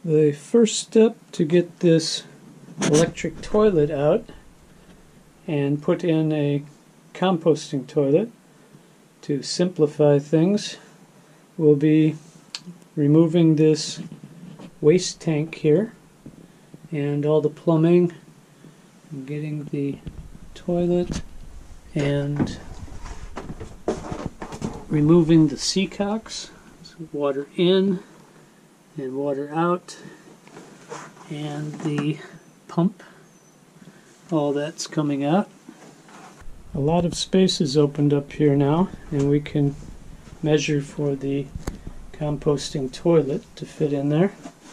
The first step to get this electric toilet out and put in a composting toilet to simplify things will be removing this waste tank here and all the plumbing, and getting the toilet and removing the sea cocks, so water in and water out, and the pump, all that's coming out. A lot of space is opened up here now, and we can measure for the composting toilet to fit in there.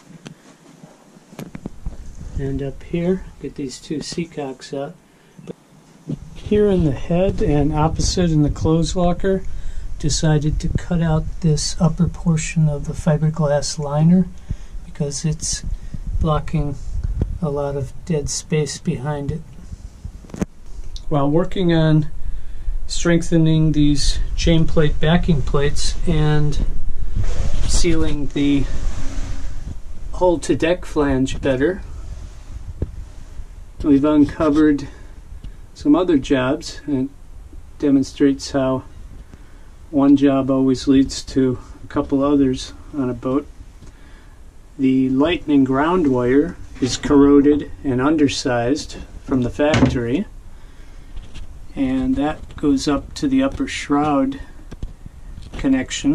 And up here, get these two sea cocks out. Here in the head and opposite in the clothes locker, decided to cut out this upper portion of the fiberglass liner because it's blocking a lot of dead space behind it. While working on strengthening these chain plate backing plates and sealing the hull to deck flange better, we've uncovered some other jobs, and it demonstrates how one job always leads to a couple others on a boat. The lightning ground wire is corroded and undersized from the factory, and that goes up to the upper shroud connection.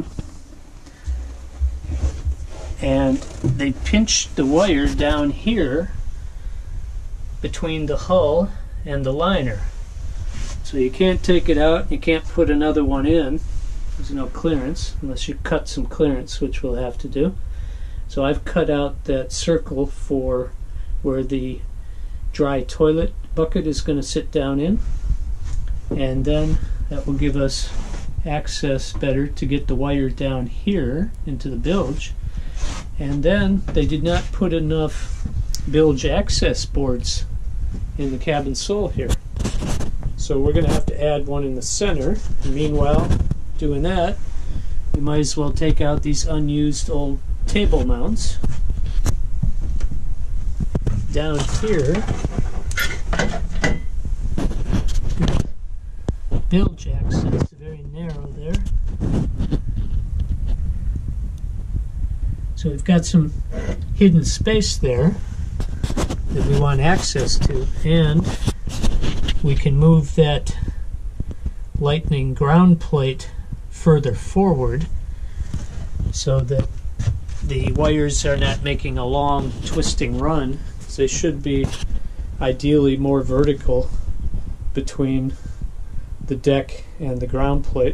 And they pinched the wire down here between the hull and the liner. So you can't take it out, you can't put another one in. There's no clearance unless you cut some clearance, which we'll have to do. So I've cut out that circle for where the dry toilet bucket is going to sit down in, and then that will give us access better to get the wire down here into the bilge. And then they did not put enough bilge access boards in the cabin sole here, so we're going to have to add one in the center. And meanwhile, doing that, we might as well take out these unused old table mounts. Down here, bilge access, very narrow there. So we've got some hidden space there that we want access to, and we can move that lightning ground plate further forward so that the wires are not making a long twisting run. They should be ideally more vertical between the deck and the ground plate.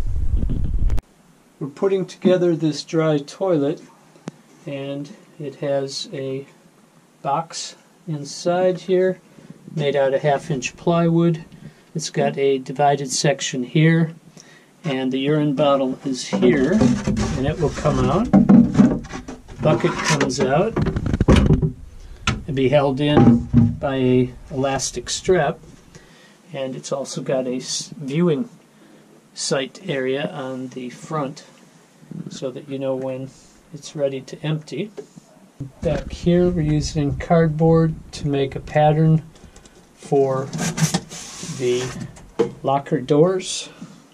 We're putting together this dry toilet, and it has a box inside here made out of 1/2-inch plywood. It's got a divided section here, and the urine bottle is here, and it will come out. The bucket comes out and be held in by a elastic strap, and it's also got a viewing sight area on the front so that you know when it's ready to empty. Back here we're using cardboard to make a pattern for the locker doors.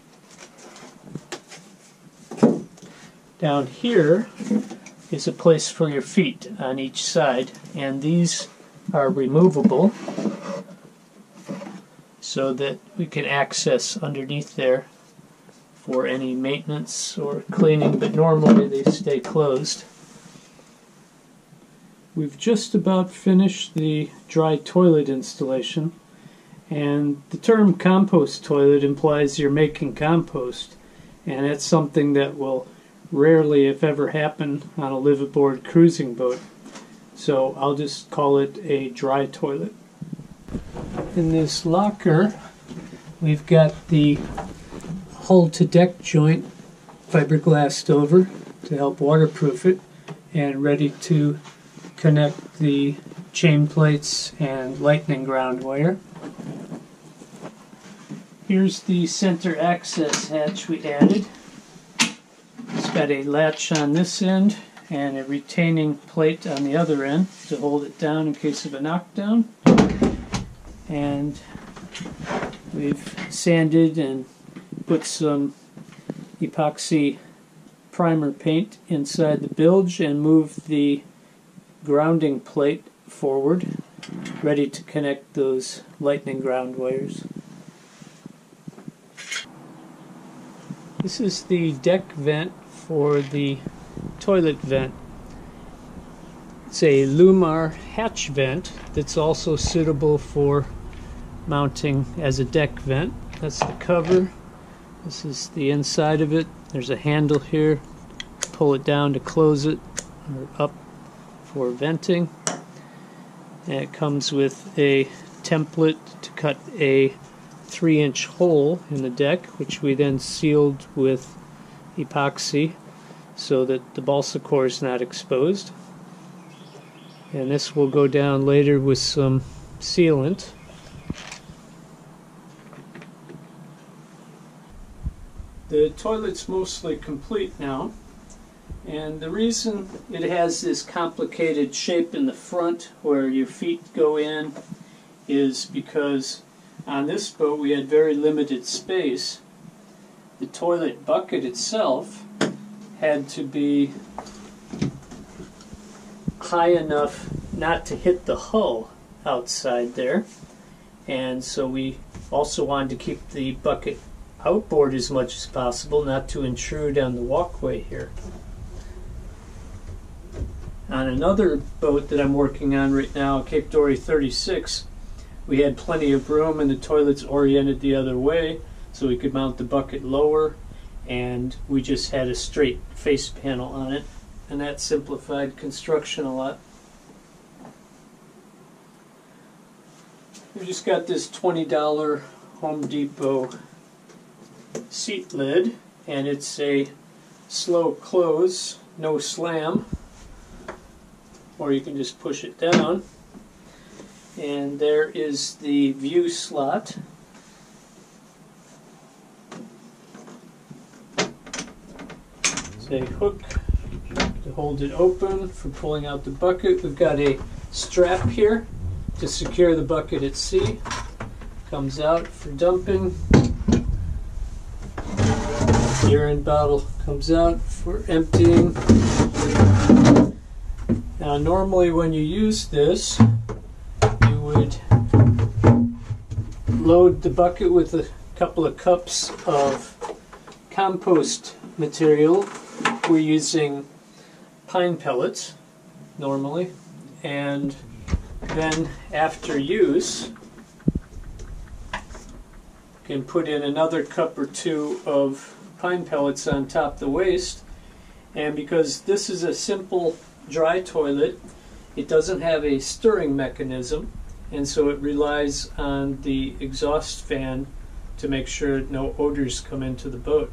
Down here is a place for your feet on each side, and these are removable so that we can access underneath there for any maintenance or cleaning, but normally they stay closed. We've just about finished the dry toilet installation, and the term compost toilet implies you're making compost, and that's something that will rarely, if ever, happen on a live-aboard cruising boat. So I'll just call it a dry toilet. In this locker, we've got the hull to deck joint fiberglassed over to help waterproof it, and ready to connect the chain plates and lightning ground wire. Here's the center access hatch we added. It's got a latch on this end and a retaining plate on the other end to hold it down in case of a knockdown. And we've sanded and put some epoxy primer paint inside the bilge and moved the grounding plate forward, ready to connect those lightning ground wires. This is the deck vent for the toilet vent. It's a Lewmar hatch vent that's also suitable for mounting as a deck vent. That's the cover. This is the inside of it. There's a handle here. Pull it down to close it, or up for venting. And it comes with a template to cut a 3-inch hole in the deck, which we then sealed with epoxy so that the balsa core is not exposed. And this will go down later with some sealant. The toilet's mostly complete now, and the reason it has this complicated shape in the front where your feet go in is because on this boat we had very limited space. The toilet bucket itself had to be high enough not to hit the hull outside there, and so we also wanted to keep the bucket outboard as much as possible, not to intrude on the walkway here. On another boat that I'm working on right now, Cape Dory 36, we had plenty of room and the toilet's oriented the other way, so we could mount the bucket lower, and we just had a straight face panel on it, and that simplified construction a lot. We just got this $20 Home Depot seat lid, and it's a slow close, no slam, or you can just push it down. And there is the view slot. It's a hook to hold it open for pulling out the bucket. We've got a strap here to secure the bucket at sea. Comes out for dumping. Urine bottle comes out for emptying. Now normally when you use this, you would load the bucket with a couple of cups of compost material. We're using pine pellets normally, and then after use you can put in another cup or two of pine pellets on top of the waste. And because this is a simple dry toilet, it doesn't have a stirring mechanism, and so it relies on the exhaust fan to make sure no odors come into the boat.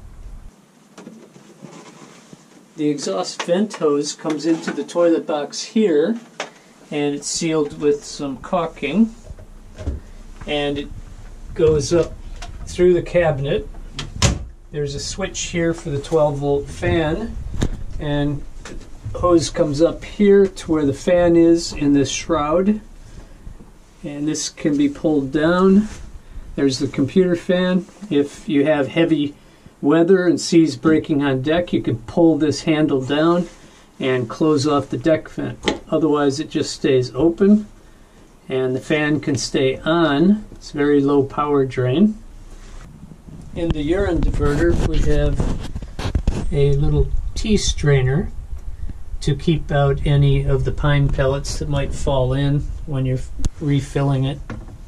The exhaust vent hose comes into the toilet box here, and it's sealed with some caulking, and it goes up through the cabinet. There's a switch here for the 12-volt fan, and the hose comes up here to where the fan is in this shroud, and this can be pulled down. There's the computer fan. If you have heavy weather and seas breaking on deck, you can pull this handle down and close off the deck vent. Otherwise it just stays open, and the fan can stay on. It's very low power drain. In the urine diverter we have a little tea strainer to keep out any of the pine pellets that might fall in when you're refilling it.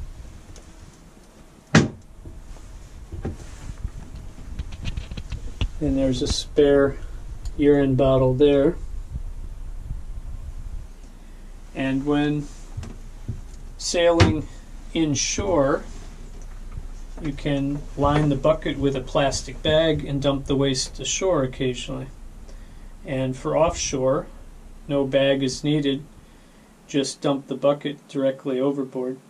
And there's a spare urine bottle there. And when sailing inshore, you can line the bucket with a plastic bag and dump the waste ashore occasionally. And for offshore, no bag is needed. Just dump the bucket directly overboard.